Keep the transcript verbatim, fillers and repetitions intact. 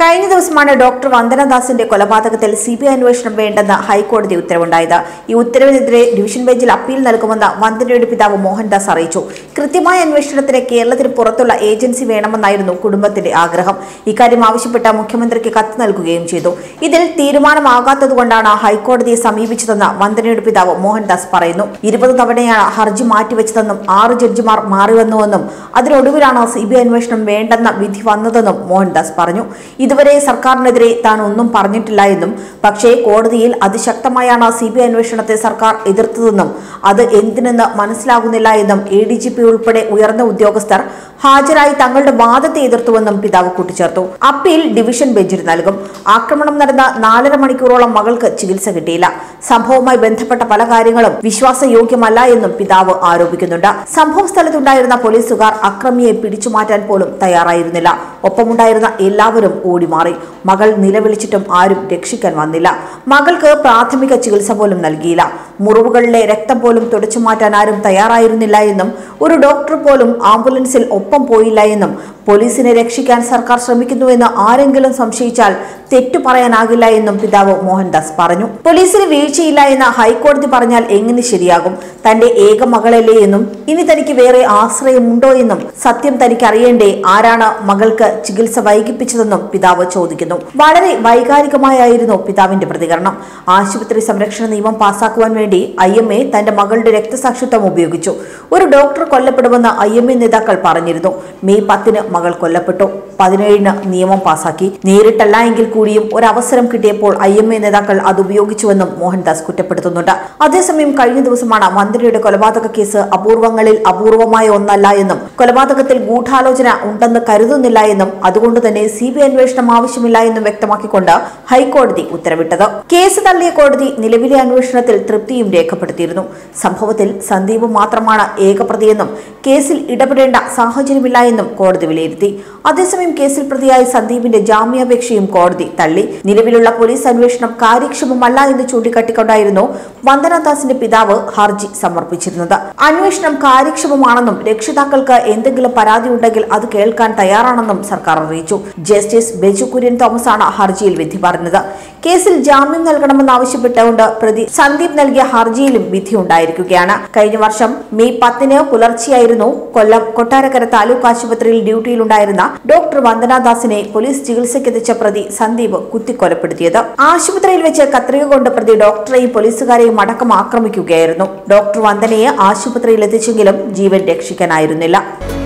കഴിഞ്ഞ ദിവസമാണ് ഡോക്ടർ വന്ദനദാസിന്റെ കൊലപാതകത്തിൽ സിബിഐ അന്വേഷണം വേണ്ടെന്ന് ഹൈക്കോടതി ഉത്തരവുണ്ടായത്. ഈ ഉത്തരവിനെതിരെ ഡിവിഷൻ ബെഞ്ചിൽ അപ്പീൽ നൽകുമെന്ന് വന്ദനയുടെ പിതാവ് മോഹൻദാസ് അറിയിച്ചു. കൃത്യമായ അന്വേഷണത്തിന് കേരളത്തിന് പുറത്തുള്ള ഏജൻസി വേണമെന്നായിരുന്നു കുടുംബത്തിന്റെ ആഗ്രഹം. ഇക്കാര്യം ആവശ്യപ്പെട്ട മുഖ്യമന്ത്രിക്ക് കത്ത് നൽകുകയും ചെയ്തു. ഇതിൽ തീരുമാനമാകാത്തതുകൊണ്ടാണ് ഹൈക്കോടതിയെ സമീപിച്ചതെന്ന് വന്ദനയുടെ പിതാവ് മോഹൻദാസ് പറയുന്നു. ഇരുപത് തവണയാണ് ഹർജി മാറ്റിവെച്ചതെന്നും ആറ് ജഡ്ജിമാർ മാറിവന്നുവെന്നും അതിനൊടുവിലാണ് സിബിഐ അന്വേഷണം വേണ്ടെന്ന വിധി വന്നതെന്നും മോഹൻദാസ് പറഞ്ഞു. ഇതുവരെ സർക്കാരിനെതിരെ താൻ ഒന്നും പറഞ്ഞിട്ടില്ല എന്നും പക്ഷേ കോടതിയിൽ അതിശക്തമായാണ് സിബിഐ അന്വേഷണത്തെ സർക്കാർ എതിർത്തതെന്നും അത് എന്തിനെന്ന് മനസ്സിലാകുന്നില്ല എന്നും എ ഡി ജി പി ഉൾപ്പെടെ ഉയർന്ന ഉദ്യോഗസ്ഥർ ഹാജരായി തങ്ങളുടെ വാദത്തെ എതിർത്തുവെന്നും പിതാവ് കൂട്ടിച്ചേർത്തു. അപ്പീൽ ഡിവിഷൻ ബെഞ്ചിന് നൽകും. ആക്രമണം നടന്ന നാലര മണിക്കൂറോളം മകൾക്ക് ചികിത്സ കിട്ടിയില്ല. സംഭവവുമായി ബന്ധപ്പെട്ട പല കാര്യങ്ങളും വിശ്വാസയോഗ്യമല്ല എന്നും പിതാവ് ആരോപിക്കുന്നുണ്ട്. സംഭവ സ്ഥലത്തുണ്ടായിരുന്ന പോലീസുകാർ അക്രമിയെ പിടിച്ചുമാറ്റാൻ പോലും തയ്യാറായിരുന്നില്ല. ഒപ്പമുണ്ടായിരുന്ന എല്ലാവരും ഓടിമാറി. മകൾ നിലവിളിച്ചിട്ടും ആരും രക്ഷിക്കാൻ വന്നില്ല. മകൾക്ക് പ്രാഥമിക ചികിത്സ പോലും നൽകിയില്ല. മുറിവുകളിലെ രക്തം പോലും തുടച്ചു മാറ്റാൻ ആരും തയ്യാറായിരുന്നില്ല എന്നും ഒരു ഡോക്ടർ പോലും ആംബുലൻസിൽ ഒപ്പം പോയില്ല എന്നും പോലീസിനെ രക്ഷിക്കാൻ സർക്കാർ ശ്രമിക്കുന്നുവെന്ന് ആരെങ്കിലും സംശയിച്ചാൽ തെറ്റു പറയാനാകില്ല എന്നും പിതാവ് മോഹൻദാസ് പറഞ്ഞു. പോലീസിന് വീഴ്ചയില്ല എന്ന് ഹൈക്കോടതി പറഞ്ഞാൽ എങ്ങനെ ശരിയാകും? തന്റെ ഏക മകളല്ലേ എന്നും ഇനി തനിക്ക് വേറെ ആശ്രയമുണ്ടോ എന്നും സത്യം തനിക്ക് അറിയേണ്ടേ? ആരാണ് മകൾക്ക് ചികിത്സ വൈകിപ്പിച്ചതെന്നും പിതാവ് ചോദിക്കുന്നു. വളരെ വൈകാരികമായിരുന്നു പിതാവിന്റെ പ്രതികരണം. ആശുപത്രി സംരക്ഷണ നിയമം പാസാക്കുവാൻ വേണ്ടി ഐ എം എ തന്റെ മകളുടെ രക്തസാക്ഷിത്വം ഉപയോഗിച്ചു. ഒരു ഡോക്ടർ കൊല്ലപ്പെടുമെന്ന് ഐ എം എ നേതാക്കൾ പറഞ്ഞിരുന്നു. മെയ് പത്തിന് മകൾ കൊല്ലപ്പെട്ടു. പതിനേഴിന് നിയമം പാസാക്കി. നേരിട്ടല്ല എങ്കിൽ കൂടിയും ഒരവസരം കിട്ടിയപ്പോൾ ഐ എം എ നേതാക്കൾ അത് ഉപയോഗിച്ചുവെന്നും മോഹൻദാസ് കുറ്റപ്പെടുത്തുന്നുണ്ട്. അതേസമയം കഴിഞ്ഞ ദിവസമാണ് വന്ദനയുടെ കൊലപാതക കേസ് അപൂർവങ്ങളിൽ അപൂർവമായ ഒന്നല്ല എന്നും കൊലപാതകത്തിൽ ഗൂഢാലോചന ഉണ്ടെന്ന് കരുതുന്നില്ല എന്നും അതുകൊണ്ട് തന്നെ സി ബി ഐ അന്വേഷണം ആവശ്യമില്ല എന്നും വ്യക്തമാക്കിക്കൊണ്ട് ഹൈക്കോടതി ഉത്തരവിട്ടത്. കേസ് തള്ളിയ കോടതി നിലവിലെ അന്വേഷണത്തിൽ തൃപ്തിയും രേഖപ്പെടുത്തിയിരുന്നു. സംഭവത്തിൽ സന്ദീപ് മാത്രമാണ് ഏകപ്രതിയെന്നും കേസിൽ ഇടപെടേണ്ട സാഹചര്യമില്ല എന്നും കോടതി വിലയിരുത്തി. അതേസമയം കേസിൽ പ്രതിയായ സന്ദീപിന്റെ ജാമ്യാപേക്ഷയും കോടതി തള്ളി. നിലവിലുള്ള പോലീസ് അന്വേഷണം കാര്യക്ഷമമല്ല എന്ന് ചൂണ്ടിക്കാട്ടിക്കൊണ്ടായിരുന്നു വന്ദനദാസിന്റെ പിതാവ് ഹർജി സമർപ്പിച്ചിരുന്നത്. അന്വേഷണം കാര്യക്ഷമമാണെന്നും രക്ഷിതാക്കൾക്ക് എന്തെങ്കിലും പരാതി ഉണ്ടെങ്കിൽ അത് കേൾക്കാൻ തയ്യാറാണെന്നും സർക്കാർ അറിയിച്ചു. ജസ്റ്റിസ് ബെജു കുര്യൻ തോമസ് ആണ് ഹർജിയിൽ വിധി പറഞ്ഞത്. കേസിൽ ജാമ്യം നൽകണമെന്നാവശ്യപ്പെട്ടുകൊണ്ട് പ്രതി സന്ദീപ് നൽകിയ ഹർജിയിലും വിധി ഉണ്ടായിരിക്കുകയാണ്. കഴിഞ്ഞ വർഷം മെയ് പത്തിന് പുലർച്ചെയായിരുന്നു കൊല്ലം കൊട്ടാരക്കര താലൂക്ക് ആശുപത്രിയിൽ ഡ്യൂട്ടിയിലുണ്ടായിരുന്ന ഡോക്ടർ വന്ദനദാസിനെ പോലീസ് ചികിത്സയ്ക്കെത്തിച്ച പ്രതി സന്ദീപ് കുത്തിക്കൊലപ്പെടുത്തിയത്. ആശുപത്രിയിൽ വെച്ച് കത്രിക കൊണ്ട് പ്രതി ഡോക്ടറെയും പോലീസുകാരെയും അടക്കം ആക്രമിക്കുകയായിരുന്നു. ഡോക്ടർ വന്ദനയെ ആശുപത്രിയിൽ എത്തിച്ചെങ്കിലും ജീവൻ രക്ഷിക്കാനായിരുന്നില്ല.